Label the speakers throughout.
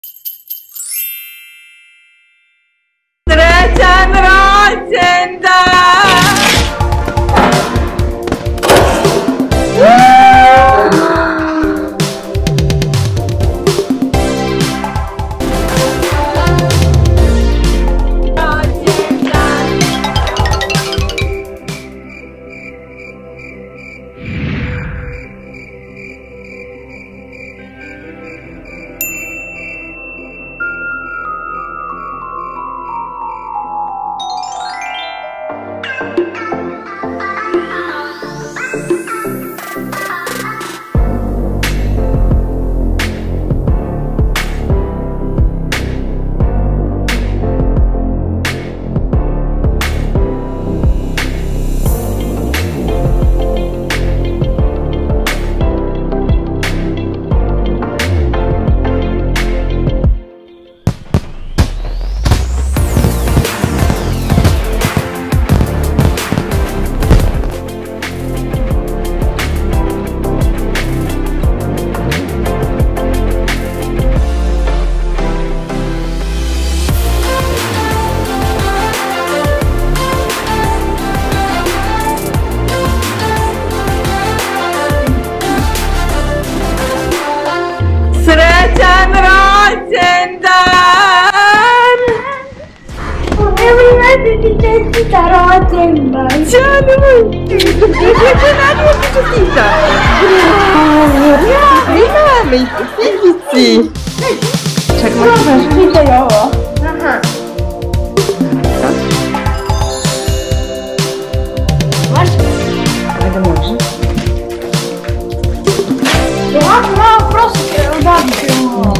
Speaker 1: Srećan rođendan! Srećan rođendan!
Speaker 2: Evo ima se ti čestita rođendan.
Speaker 1: Ćao, nemoj! Kako je Nadija ti čestita? Ima me, figici! Čekaj, možeš da
Speaker 2: Čitaj ovo. Aha. Može?
Speaker 1: Ajde, može.
Speaker 2: Ovako malo prosto odabiti.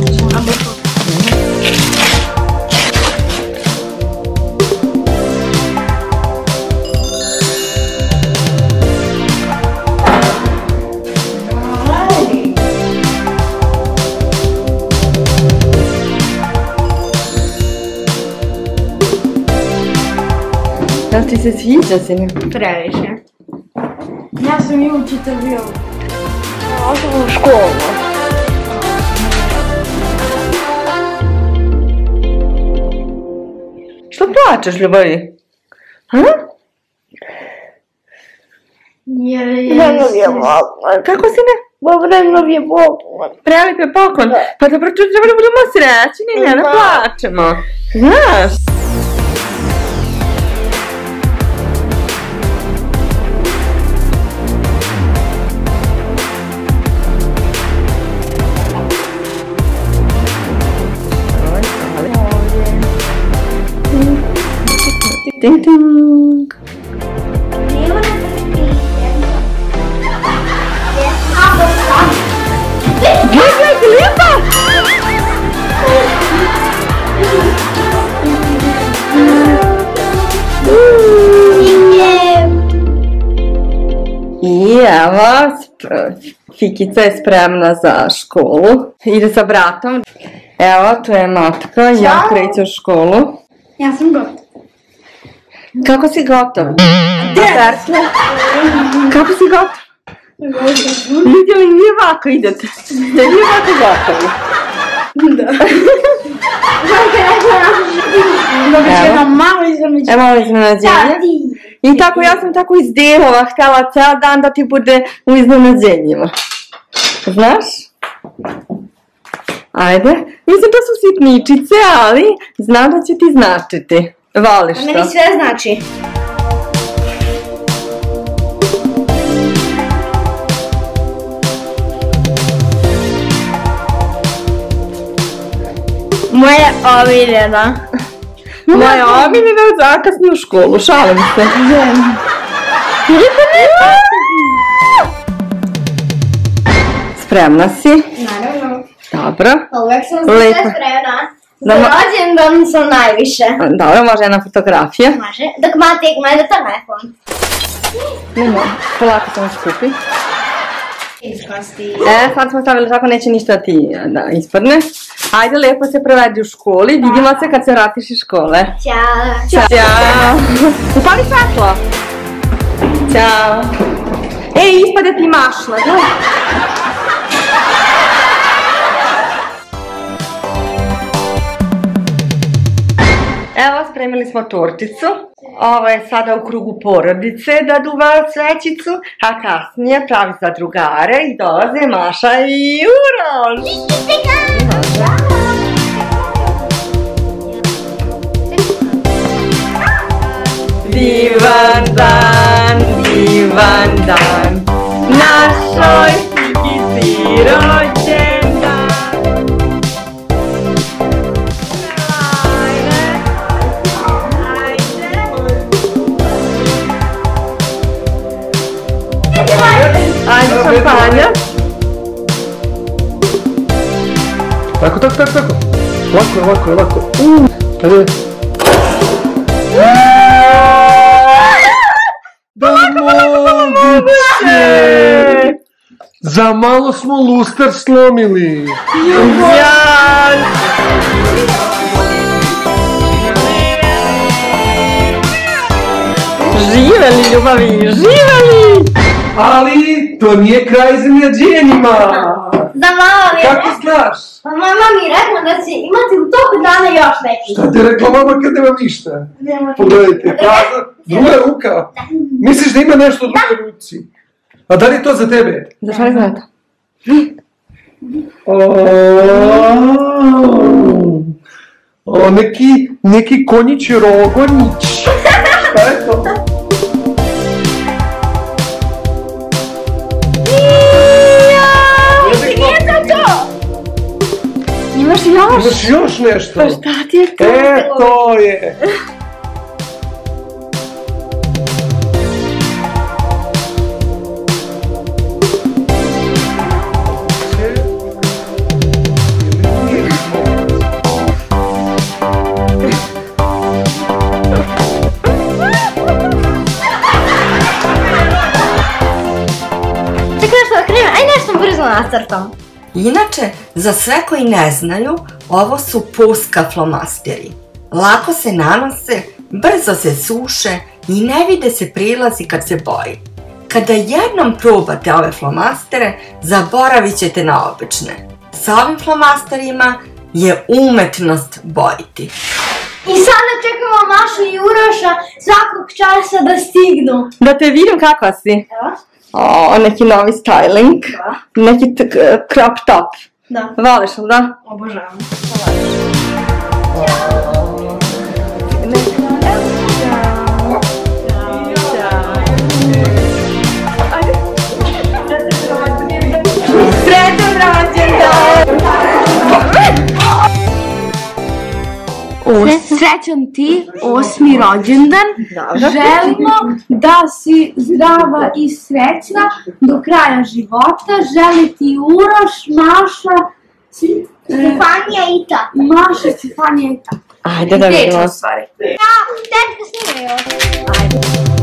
Speaker 1: Da li ti se sviđa, sine?
Speaker 2: Previše. Ja sam i učitelj bio. Ošao u školu.
Speaker 1: Što plačeš, ljubavi? Ha?
Speaker 2: Vremno je poklon.
Speaker 1: Kako, sine?
Speaker 2: Vremno je poklon.
Speaker 1: Prelip je poklon. Pa dobro, tu treba da budemo srećni, ne da plačemo. Znaš? Ting ting. Gledaj, lijepa! I evo, Fikica je spremna za školu. Ide sa bratom. Evo, tu je matka, ja kreću u školu.
Speaker 2: Ja sam gotov.
Speaker 1: Kako si gotov? Kako si gotov? Vidjeli, nije ovako idete. Da nije ovako gotovi.
Speaker 2: Da. Dobit će jedno malo iznenađenje.
Speaker 1: Evo ovo iznenađenje. I tako, ja sam tako iz delova htjela ceo dan da ti bude u iznenađenjima. Znaš? Ajde. Mislim da su sitničice, ali znam da će ti značiti. Voliš to?
Speaker 2: Meni sve znači. Moje omiljena.
Speaker 1: Moja omiljena zakasni u školu, šalim se. Spremna si?
Speaker 2: Naravno.
Speaker 1: Dobro.
Speaker 2: Uvijek sam za sve spremna. Za rođendan sam najviše.
Speaker 1: Dobro, može jedna fotografija.
Speaker 2: Može. Dok mati gleda telefon.
Speaker 1: Nema, polako samo skupi.
Speaker 2: Iskosti.
Speaker 1: Sad smo stavili tako, neće ništa ti ispadne. Ajde, lijepo se provedi u školi, vidimo se kad se vratiš iz škole.
Speaker 2: Ćao.
Speaker 1: Ćao. Upali svetlo. Ćao. Ej, ispade ti mašla, da? Evo, spremili smo torticu. Ovo je sada u krugu porodice da duva svećicu, a kasnije pravi za drugare i dolaze Maša i Uroš. Divan dan, našoj Fikici rođendan. Ajde, šampanja.
Speaker 3: Tako. Lako. Ajde. Da moguće! Za malo smo luster slomili.
Speaker 1: Živeli, ljubavi, živeli!
Speaker 3: Ali to nije kraj iznenađenjima.
Speaker 2: Za mama mi je
Speaker 3: Kako znaš?
Speaker 2: Pa mama mi je rekla da će imati u toku dana još neki.
Speaker 3: Šta ti je rekla mama kad nema ništa? Pogledajte, prazna, druga ruka. Misliš da ima nešto u drugoj ruci? A da li je to za tebe?
Speaker 1: Za šta je znata?
Speaker 3: O, neki konjić rogonić. Šta je to?
Speaker 1: Imaš još?
Speaker 3: Imaš još nešto?
Speaker 1: Pa šta ti je to?
Speaker 3: To je.
Speaker 2: Nacrtom.
Speaker 1: Inače, za sve koji ne znaju, ovo su puska flomasteri. Lako se nanose, brzo se suše i ne vide se prilazi kad se boji. Kada jednom probate ove flomastere, zaboravit ćete na obične. Sa ovim flomasterima je umetnost bojiti.
Speaker 2: I sada čekamo Mašu i Uroša svakog časa da stignu.
Speaker 1: Da te vidim kakva si.
Speaker 2: Evo.
Speaker 1: O, neki novi styling.
Speaker 2: Da.
Speaker 1: Neki crop top.
Speaker 2: Da.
Speaker 1: Voliš li, da?
Speaker 2: Obožavam.
Speaker 1: Srećan rođendan!
Speaker 2: Srećan ti 8. rođendan. Želimo da si zdrava i srećna do kraja života. Želi ti Uroš, Maša, Stefanija i ta. Maša, Stefanija i ta.
Speaker 1: Ajde da vidimo.
Speaker 2: Ja, tetka snimaju. Ajde.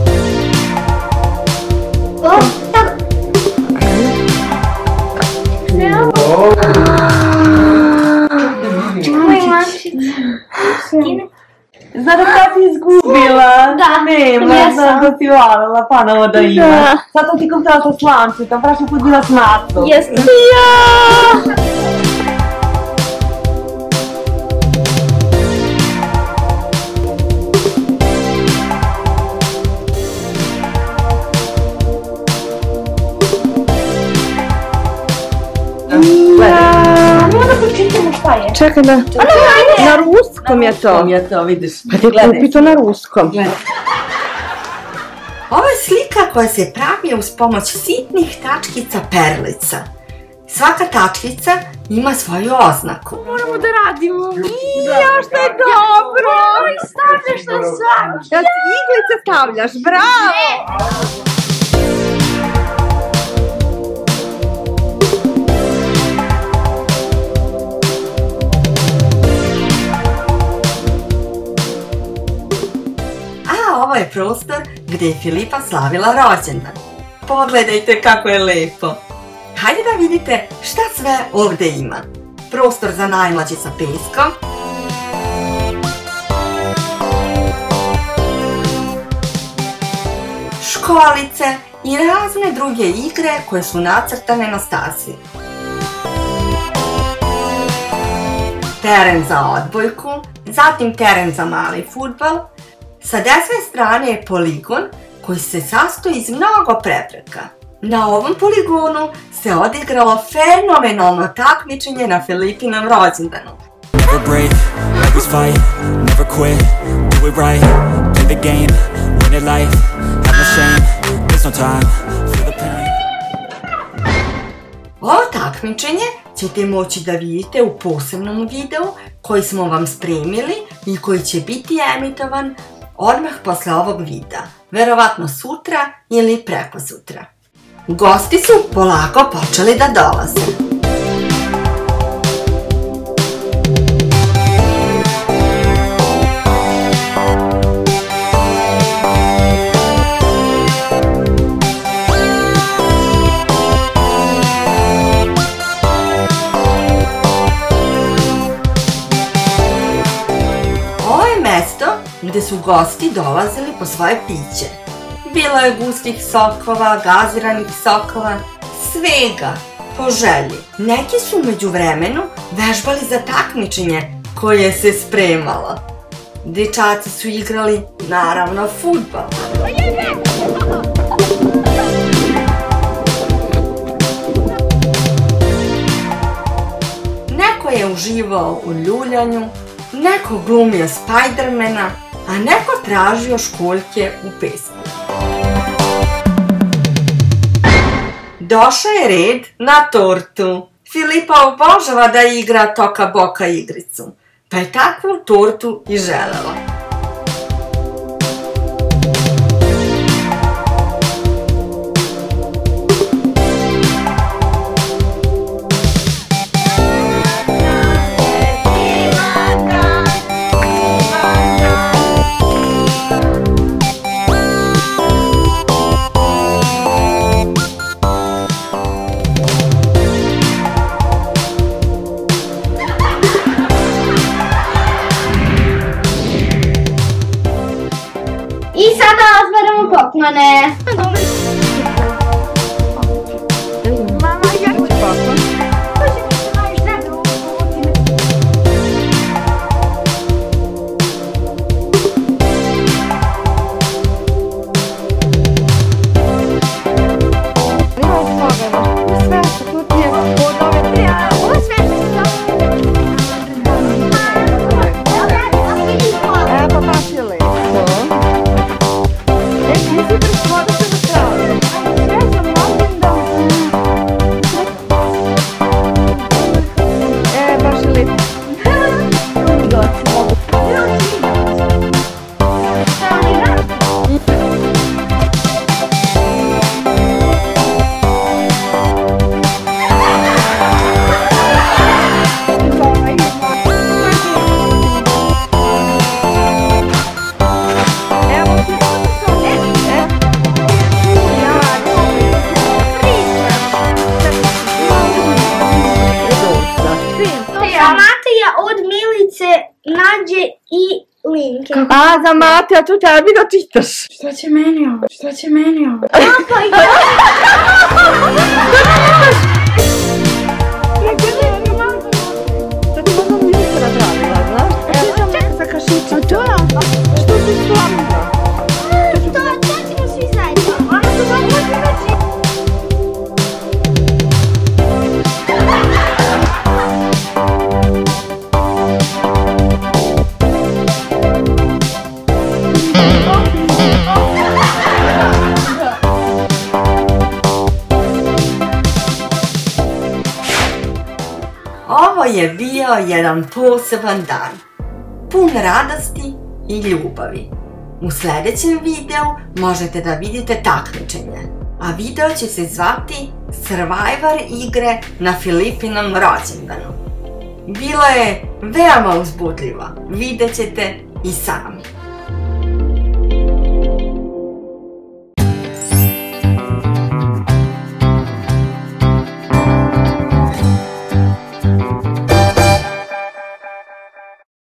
Speaker 1: Znate kad si izgubila?
Speaker 2: Da,
Speaker 1: nema, znam da si volila ponovo da ima. Sad to ti kupila sa slančitom, prošli put bila s matom.
Speaker 2: Jeste.
Speaker 1: Čekaj da... Na ruskom je to.
Speaker 4: Vidiš.
Speaker 1: Pa ti kupi to na ruskom.
Speaker 4: Ovo je slika koja se pravi uz pomoć sitnih tačkica perlica. Svaka tačkica ima svoju oznaku.
Speaker 2: Moramo da radimo. Ja, što je dobro! Stavljaš na svaki.
Speaker 1: Ja iglice stavljaš, bravo!
Speaker 4: Ovo je prostor gdje je Filipa slavila rođendan. Pogledajte kako je lepo. Hajde da vidite šta sve ovdje ima. Prostor za najmlađe sa peskom. Školice i razne druge igre koje su nacrtane na stasi.
Speaker 1: teren za odbojku, zatim teren za mali fudbal. Sa desne strane je poligon koji se sastoji iz mnogo prepreka. Na ovom poligonu se odigralo fenomenalno takmičenje na Filipinom rođendanu.
Speaker 5: Never break, always fight, never quit, do it right, play the game, win it life, have no shame, there's no time for the pain.
Speaker 1: Ovo takmičenje ćete moći da vidite u posebnom videu koji smo vam spremili i koji će biti emitovan odmah posle ovog videa, verovatno sutra ili preko sutra. Gosti su polako počeli da dolaze. Gde su gosti dolazili po svoje piće. Bilo je gustih sokova, gaziranih sokova, svega, po želji. Neki su među vremenu vežbali za takmičenje koje se spremalo. Dečaci su igrali, naravno, fudbal. Neko je uživao u ljuljanju, neko glumio Spidermana, a neko tražio školjke u pesmu. Došao je red na tortu. Filipa obožava da igra toka-boka igricu, pa je takvu tortu i želela.
Speaker 2: I sada otvaramo poklone. Mama, ja ću poklon. Nađe i linke.
Speaker 4: A, za Mate, a to tebi da čitaš. Šta će meni ovo? Šta će meni ovo?
Speaker 2: Papa, ja!
Speaker 4: Sad ti možda mi nisam napravila, znaš? Evo, čekaj sa kašićem. A to? Što si slomila?
Speaker 2: To ćemo svi zajedno. Ona su vam motivaci.
Speaker 1: Ovo je bio jedan poseban dan, pun radosti i ljubavi. U sljedećem videu možete da vidite takmičenje, a video će se zvati Survivor igre na Filipinom rođendanu. Bilo je veoma uzbudljivo, vidjet ćete i sami.